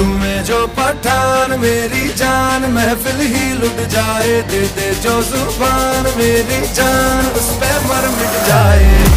झूमे जो पठान मेरी जान, महफिल ही लुट जाए, दे दे जो जुबान मेरी जान, उस पे मर मिट जाए।